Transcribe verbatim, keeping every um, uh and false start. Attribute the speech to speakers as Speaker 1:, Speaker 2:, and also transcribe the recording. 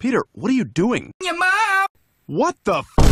Speaker 1: Peter, what are you doing?
Speaker 2: Your mom!
Speaker 1: What the f-